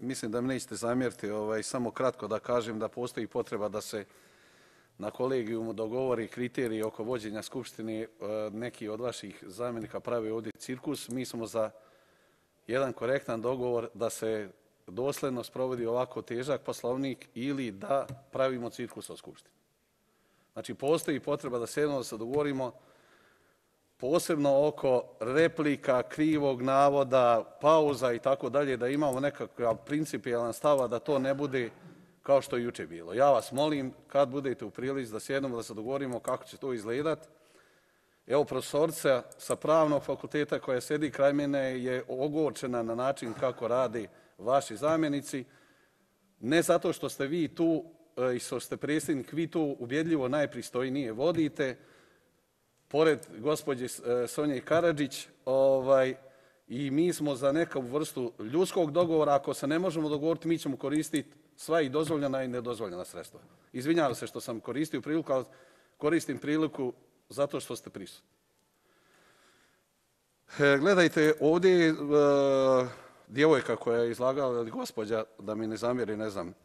mislim da mi nećete zamjeriti, samo kratko da kažem da postoji potreba da se na kolegijumu dogovori kriteriji oko vođenja skupštine. Neki od vaših zamjenika pravi ovdje cirkus. Mi smo za jedan korektan dogovor da se dosljedno sprovodi ovako težak poslovnik ili da pravimo cirkus od skupštine. Znači, postoji potreba da se dogovorimo posebno oko replika, krivog navoda, pauza i tako dalje, da imamo nekakav principijalan stav, da to ne bude kao što je juče bilo. Ja vas molim, kad budete u prilici da sjednemo, da se dogovorimo kako će to izgledati. Evo, profesorica sa pravnog fakulteta koja sedi kraj mene je ogorčena na način kako rade vaši zamjenici. Ne zato što ste vi tu i što ste predsjednik, vi tu ubjedljivo najpristojnije vodite, pored gospođe Sonje Karadžić, i mi smo za neku vrstu ljudskog dogovora. Ako se ne možemo dogovoriti, mi ćemo koristiti sva i dozvoljena i nedozvoljena sredstva. Izvinjavam se što sam koristio priliku, ali koristim priliku zato što ste prisutni. Gledajte, ovdje je djevojka koja je izlagala, ili gospođa, da mi ne zamjeri, ne znam,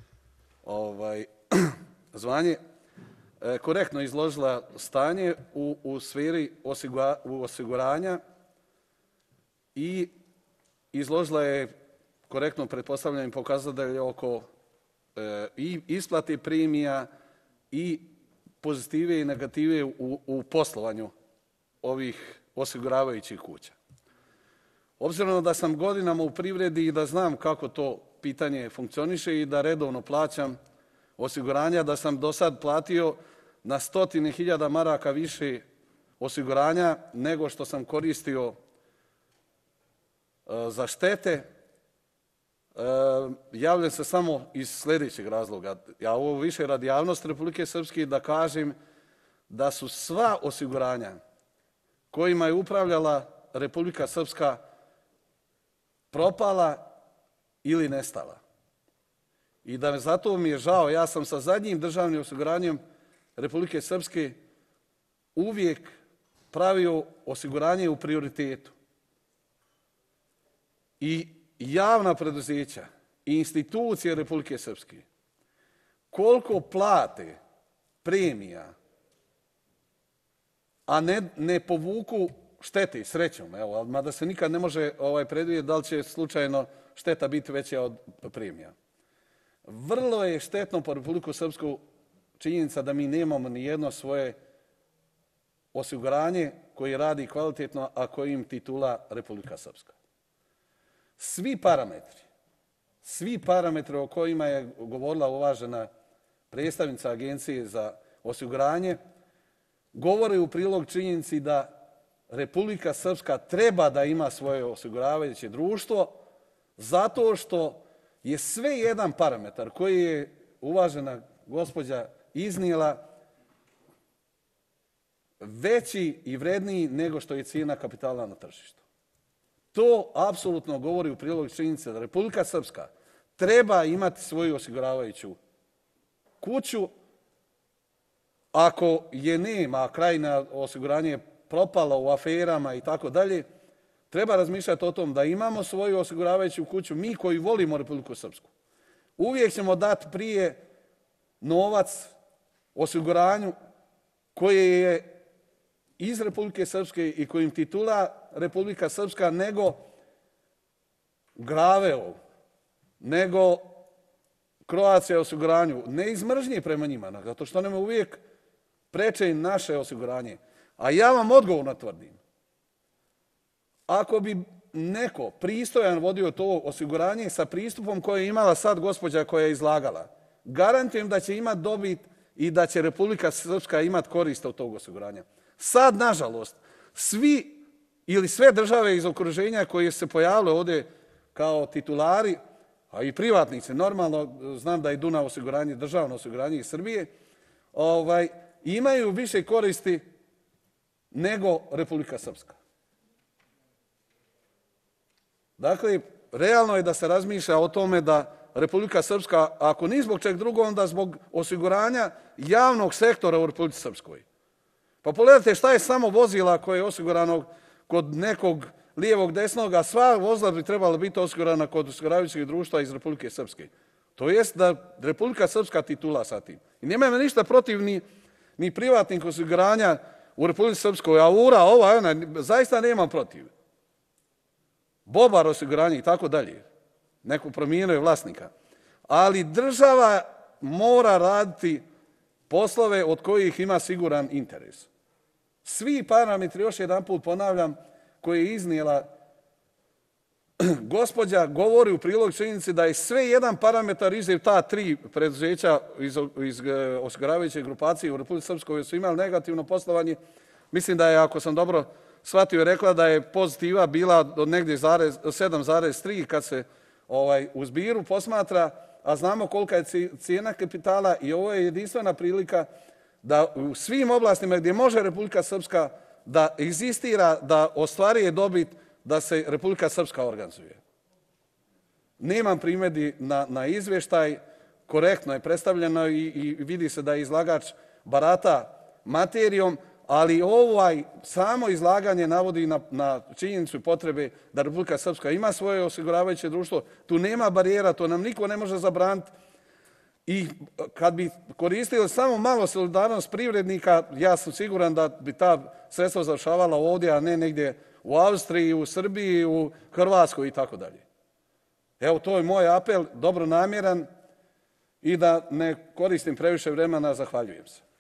zvanje, korektno izložila stanje u sferi osiguranja i izložila je korektno pretpostavljanje pokazatelje oko i isplate premija i pozitive i negative u poslovanju ovih osiguravajućih kuća. Obzirom da sam godinama u privredi i da znam kako to pitanje funkcioniše i da redovno plaćam osiguranja, da sam do sad platio na 100.000 maraka više osiguranja nego što sam koristio za štete, javljam se samo iz sljedećeg razloga. Ja ovo više radi javnosti Republike Srpske da kažem da su sva osiguranja kojima je upravljala Republika Srpska propala ili nestala. I da zato mi je žao, ja sam sa zadnjim državnim osiguranjem Republike Srpske uvijek pravio osiguranje u prioritetu. I javna preduzeća i institucije Republike Srpske koliko plate premija, a ne povuku štete, srećom, mada se nikad ne može predvidjeti da li će slučajno šteta biti veća od premija. Vrlo je štetno po Republiku Srpsku činjenica da mi nemamo ni jedno svoje osiguranje koje radi kvalitetno, a kojim titula Republika Srpska. Svi parametri o kojima je govorila uvažena predstavnica Agencije za osiguranje govore u prilog činjenici da Republika Srpska treba da ima svoje osiguravajuće društvo zato što je sve jedan parametar koji je uvažena gospođa iznijela veći i vredniji nego što je cijena kapitala na tržištu. To apsolutno govori u prilog činjenice da Republika Srpska treba imati svoju osiguravajuću kuću. Ako je nema, a krajnje osiguranje je propalo u aferama i tako dalje, treba razmišljati o tom da imamo svoju osiguravajuću kuću. Mi koji volimo Republiku Srpsku uvijek ćemo dati prije novac osiguranju koje je iz Republike Srpske i kojim titula Republika Srpska nego Graveo, nego Croatia osiguranju. Ne iz mržnje prema njima, zato što nam uvijek preče naše osiguranje. A ja vam odgovorno tvrdim, ako bi neko pristojan vodio to osiguranje sa pristupom koje je imala sad gospođa koja je izlagala, garantujem da će imati dobit i da će Republika Srpska imati korist od tog osiguranja. Sad, nažalost, svi ili sve države iz okruženja koje se pojavile ovdje kao titulari, a i privatnici, normalno, znam da je Dunav osiguranje, državno osiguranje iz Srbije, imaju više koristi nego Republika Srpska. Dakle, realno je da se razmišlja o tome da Republika Srpska, ako ni zbog čeg drugog, onda zbog osiguranja javnog sektora u Republici Srpskoj. Pa pogledajte šta je samo vozila koje je osigurano kod nekog lijevog, desnog, a sva vozila bi trebala biti osigurana kod osiguravajućeg društva iz Republike Srpske. To jest da Republika Srpska titula sa tim. I nema ništa protiv ni privatnih osiguranja u Republici Srpskoj, Aura, ova, ona, zaista nemam protiv. Bobar osiguranje i tako dalje. Neko promijenio je vlasnika. Ali država mora raditi poslove od kojih ima siguran interes. Svi parametri, još jedan put ponavljam, koje je iznijela gospođa, govori u prilog činjenici da je sve jedan parametar izuzev ta 3 preduzeća iz osiguravajuće grupacije u Republici Srpskoj su imali negativno poslovanje. Mislim da je, ako sam dobro shvatio, rekla da je pozitiva bila od negdje 7,3 kad se u zbiru posmatra, a znamo kolika je cijena kapitala i ovo je jedinstvena prilika da u svim oblastima gdje može Republika Srpska da egzistira, da ostvaruje dobit, da se Republika Srpska organizuje. Nemam primjedbi na izvještaj, korektno je predstavljeno i vidi se da je izlagač barata materijom, ali samo izlaganje navodi na činjenicu i potrebe da Republika Srpska ima svoje osiguravajuće društvo. Tu nema barijera, to nam niko ne može zabraniti. I kad bi koristili samo malo solidarnost privrednika, ja sam siguran da bi ta sredstva završavala ovdje, a ne negdje u Austriji, u Srbiji, u Hrvatskoj i tako dalje. Evo, to je moj apel, dobronamjeran i da ne koristim previše vremena, zahvaljujem se.